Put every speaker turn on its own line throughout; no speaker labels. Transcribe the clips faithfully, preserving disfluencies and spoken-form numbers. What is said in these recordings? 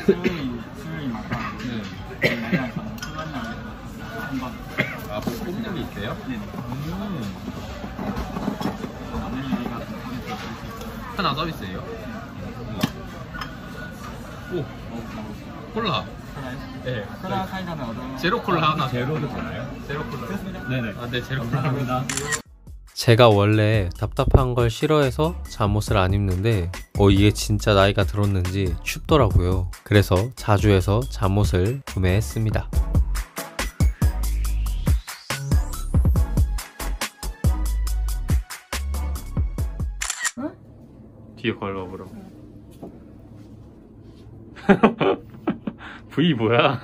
수요일, 수요일마다 네. 매장에서 수요일 날 한번.
아, 홈점이 있어요?
네.
음.
라면리가 서비스.
하나 서비스예요? 오, 콜라. 네.
콜라 사이다는 어떤?
제로 콜라 하나. 제로도 되나요? 제로 콜라. 네네. 아, 네, 제로 콜라. 감사합니다.
제가 원래 답답한 걸 싫어해서 잠옷을 안 입는데 어 이게 진짜 나이가 들었는지 춥더라고요. 그래서 자주 해서 잠옷을 구매했습니다.
응?
뒤에 걸러보라고. V 뭐야?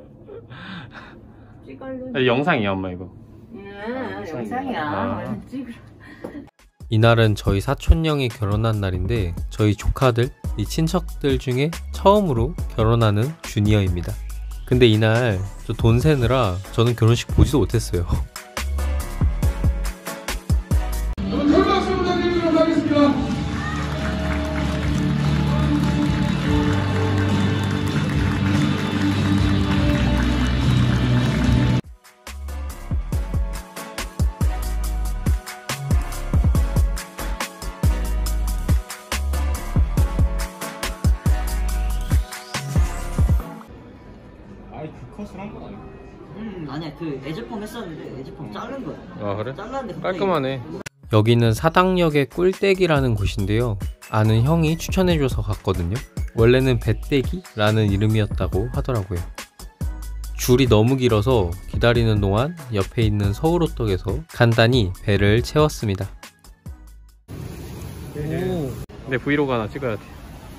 찍을래?
영상이야 엄마 이거.
응, 영상이야.
아.
찍으러.
이날은 저희 사촌형이 결혼한 날인데 저희 조카들, 이 친척들 중에 처음으로 결혼하는 주니어입니다. 근데 이날 저 돈 세느라 저는 결혼식 보지도 못했어요.
큰 박수 부탁드리도록 하겠습니다.
아니, 그 컷을 한 건 아니고.
음, 아니야. 그 애제품 했었는데 애제품 자른 거야.
아 그래?
잘랐는데
깔끔하네. 여기는 사당역의 꿀떼기라는 곳인데요. 아는 형이 추천해줘서 갔거든요. 원래는 배떼기라는 이름이었다고 하더라고요. 줄이 너무 길어서 기다리는 동안 옆에 있는 서울호떡에서 간단히 배를 채웠습니다. 오, 내 브이로그 하나 찍어야 돼.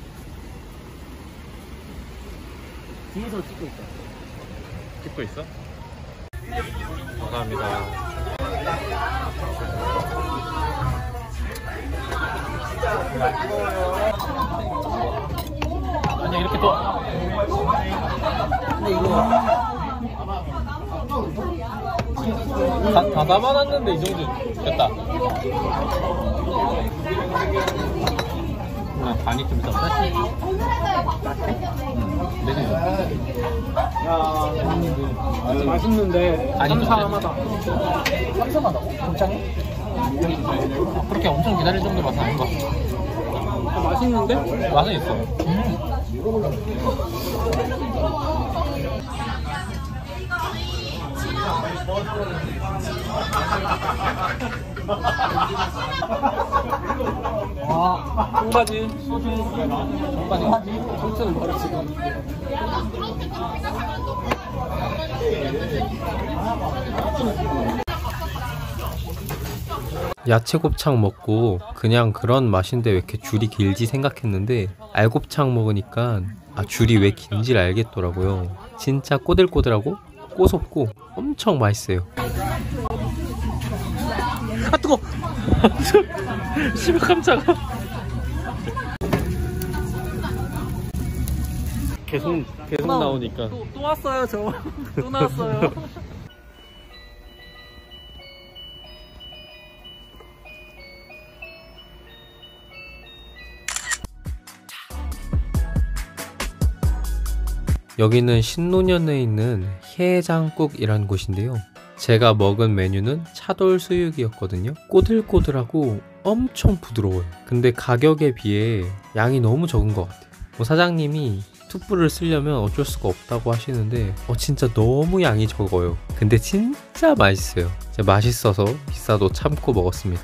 뒤에서 찍고 있다.
찍고 있어? 감사합니다. 아니 이렇게 또
근데 이거
다, 다 담아놨는데 이 정도 됐다. 아, 간이 좀 있었어? 응. 내지
야, 맛있는데 쌈싸하다.
쌈싸하다고? 괜찮아?
그렇게 엄청 기다릴 정도로 맛은 아닌 것 같아.
맛있는데?
맛은 있어.
아, 청바지, 소주, 청바지, 청춘은 바로 지금.
야채곱창 먹고 그냥 그런 맛인데 왜 이렇게 줄이 길지 생각했는데 알곱창 먹으니까 아 줄이 왜 긴지를 알겠더라고요. 진짜 꼬들꼬들하고 꼬숩고 엄청 맛있어요. 아 뜨거! 씨발 깜짝아. 계속 계속 나오니까.
또, 또 왔어요, 저. 또 나왔어요.
여기는 신논현에 있는 해장국이라는 곳인데요. 제가 먹은 메뉴는 차돌 수육이었거든요. 꼬들꼬들하고 엄청 부드러워요. 근데 가격에 비해 양이 너무 적은 것 같아요. 뭐 사장님이 투뿔을 쓰려면 어쩔 수가 없다고 하시는데 어 진짜 너무 양이 적어요. 근데 진짜 맛있어요. 진짜 맛있어서 비싸도 참고 먹었습니다.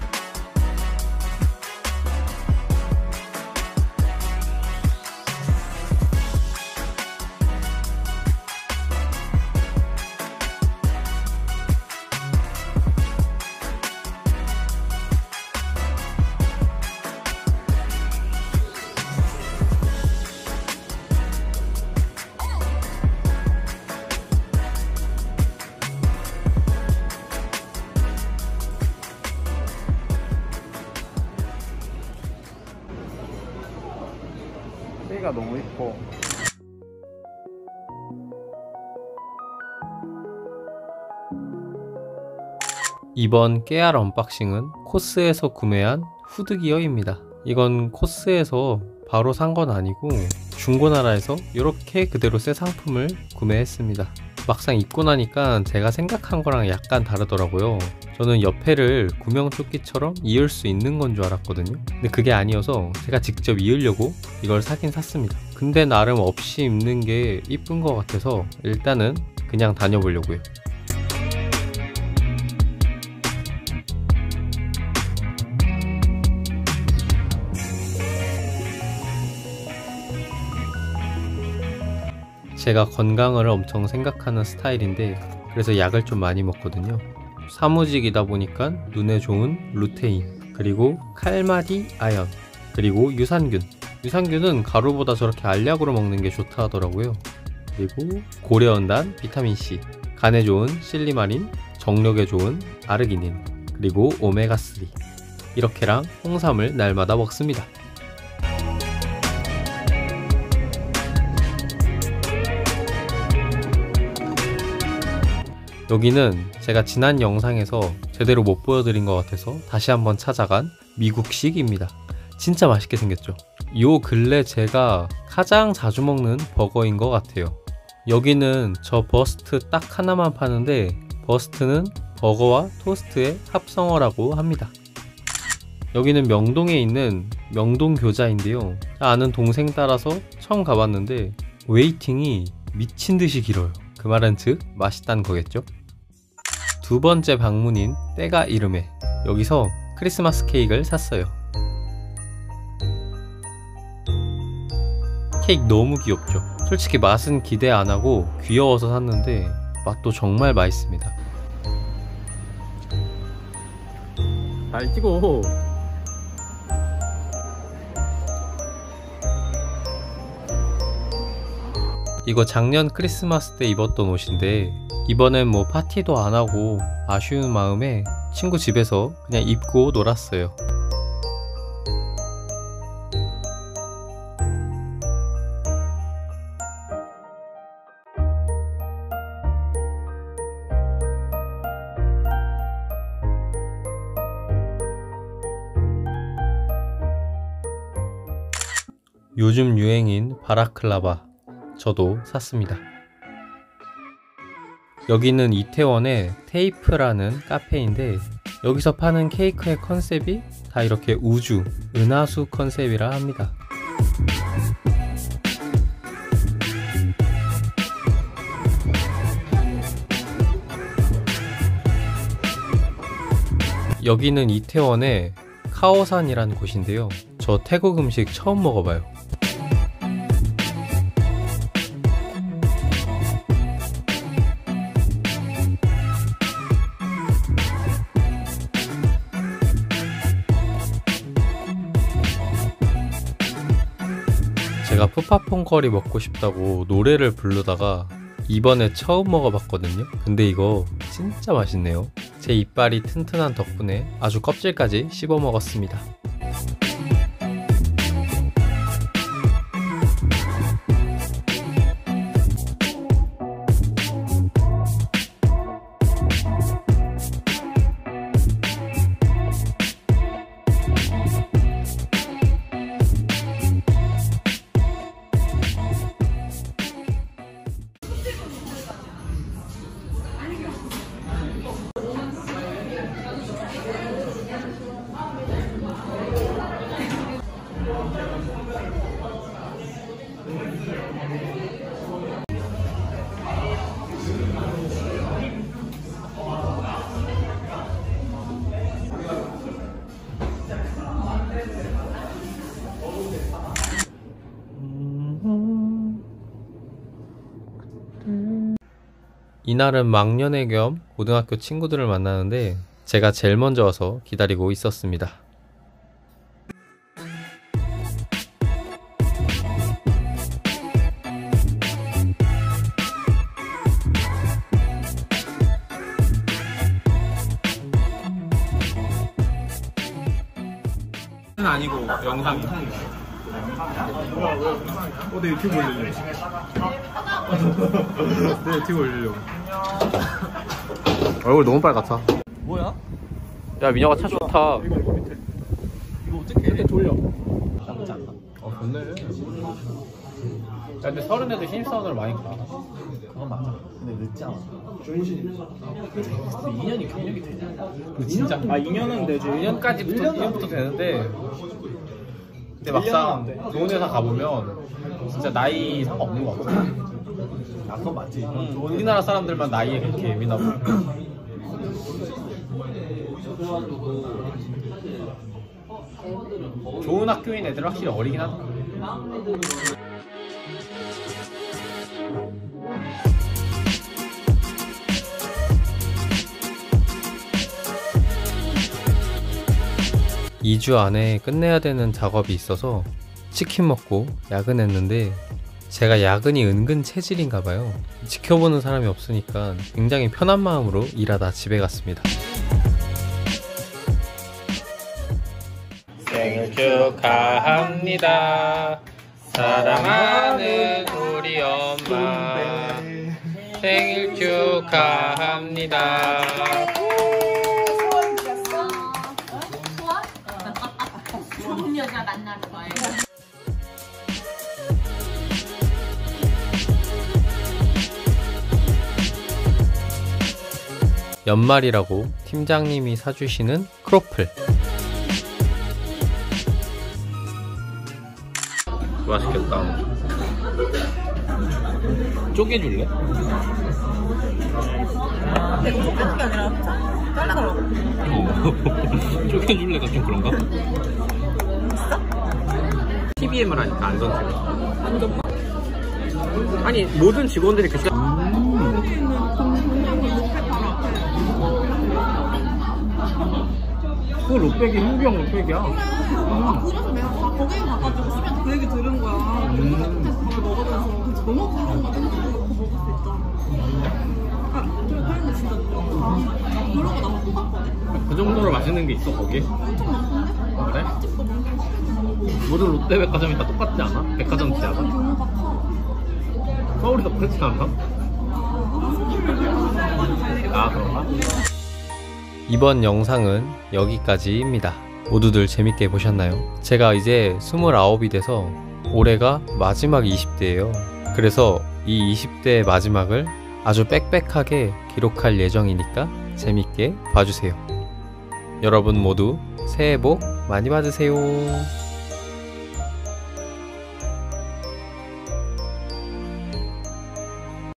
가 너무 이뻐.
이번 깨알 언박싱은 코스에서 구매한 후드기어입니다. 이건 코스에서 바로 산 건 아니고 중고나라에서 이렇게 그대로 새 상품을 구매했습니다. 막상 입고 나니까 제가 생각한 거랑 약간 다르더라고요. 저는 옆에를 구명조끼처럼 이을 수 있는 건 줄 알았거든요. 근데 그게 아니어서 제가 직접 이으려고 이걸 사긴 샀습니다. 근데 나름 없이 입는 게 이쁜 것 같아서 일단은 그냥 다녀보려고요. 제가 건강을 엄청 생각하는 스타일인데 그래서 약을 좀 많이 먹거든요. 사무직이다 보니까 눈에 좋은 루테인, 그리고 칼마디 아연, 그리고 유산균. 유산균은 가루보다 저렇게 알약으로 먹는 게 좋다 하더라고요. 그리고 고려은단 비타민C, 간에 좋은 실리마린, 정력에 좋은 아르기닌, 그리고 오메가삼. 이렇게랑 홍삼을 날마다 먹습니다. 여기는 제가 지난 영상에서 제대로 못 보여드린 것 같아서 다시 한번 찾아간 미국식입니다. 진짜 맛있게 생겼죠? 요 근래 제가 가장 자주 먹는 버거인 것 같아요. 여기는 저 버스트 딱 하나만 파는데 버스트는 버거와 토스트의 합성어라고 합니다. 여기는 명동에 있는 명동교자인데요. 아는 동생 따라서 처음 가봤는데 웨이팅이 미친듯이 길어요. 그 말은 즉 맛있다는 거겠죠? 두 번째 방문인 때가 이름에, 여기서 크리스마스 케이크를 샀어요. 케이크 너무 귀엽죠? 솔직히 맛은 기대 안 하고 귀여워서 샀는데 맛도 정말 맛있습니다. 잘 찍어. 이거 작년 크리스마스 때 입었던 옷인데 이번엔 뭐 파티도 안 하고 아쉬운 마음에 친구 집에서 그냥 입고 놀았어요. 요즘 유행인 바라클라바 저도 샀습니다. 여기는 이태원의 테이프라는 카페인데 여기서 파는 케이크의 컨셉이 다 이렇게 우주, 은하수 컨셉이라 합니다. 여기는 이태원의 카오산이라는 곳인데요. 저 태국 음식 처음 먹어봐요. 제가 푸파퐁 커리 먹고 싶다고 노래를 부르다가 이번에 처음 먹어봤거든요. 근데 이거 진짜 맛있네요. 제 이빨이 튼튼한 덕분에 아주 껍질까지 씹어 먹었습니다. 이날은 막년회 겸 고등학교 친구들을 만나는데 제가 제일 먼저 와서 기다리고 있었습니다. 아니고 영상.
어, 내 유튜브 올리려고. 내 유튜브 올리려고.
얼굴 너무 빨갛다.
뭐야?
야, 민혁아 차 좋다.
이거 이거 밑에.
이거 어떻게
밑에 돌려.
나쁘지 않나?
아, 좋네.
근데 서른에도 신입사원으로 많이 가.
그건 맞아. 근데 늦지 않아. 근데 이 년이 경력이 되냐?
진짜?
아 이 년은 되지.
일 년까지부터 일 년부터 되는데 근데 막상 좋은 회사 가보면 진짜 나이 상관없는 것 같아.
아 그건 맞지.
음, 우리나라 사람들만 나이에 그렇게 예민하고. 좋은 학교인 애들은 확실히 어리긴 하다. 이 주 안에 끝내야 되는 작업이 있어서 치킨 먹고 야근했는데 제가 야근이 은근 체질인가봐요. 지켜보는 사람이 없으니까 굉장히 편한 마음으로 일하다 집에 갔습니다. 생일 축하합니다. 사랑하는 우리 엄마. 생일 축하합니다.
좋은 여자 만나는 거예요.
연말이라고 팀장님이 사주시는 크로플. 맛있겠다. 쪼개줄래?
근데 이거 쪼개는 게 아니라 잘라달라고.
쪼개줄래가 좀 그런가? 티비엠을 하니까 안 선택해.
완전 막?
아니 모든 직원들이 그 시간
여기 있는 공룡을 롯데 바로 앞에.
그 롯백이 흥경 롯백이야.
아, 그래서 내가 가, 거기에 가가지고 수빈한테 그 얘기 들은 거야.
음.
그래서 밥을 먹으면서 진짜 너무 궁금하다 생각하고 그거 먹을 수 있잖아. 아, 저기 하는데 진짜 좋아. 그러고 나서 또 갔거든.
그 정도로 맛있는 게 있어 거기?
엄청 많던데?
그래?
집도 많고.
모든 롯데백화점이 다 똑같지 않아? 백화점
근데
지하가?
거기는 경우가 커.
서울에서 그렇지 않나? 아 그런가? 이번 영상은 여기까지입니다. 모두들 재밌게 보셨나요? 제가 이제 스물아홉이 돼서 올해가 마지막 이십 대예요. 그래서 이 이십 대의 마지막을 아주 빽빽하게 기록할 예정이니까 재밌게 봐주세요. 여러분 모두 새해 복 많이 받으세요.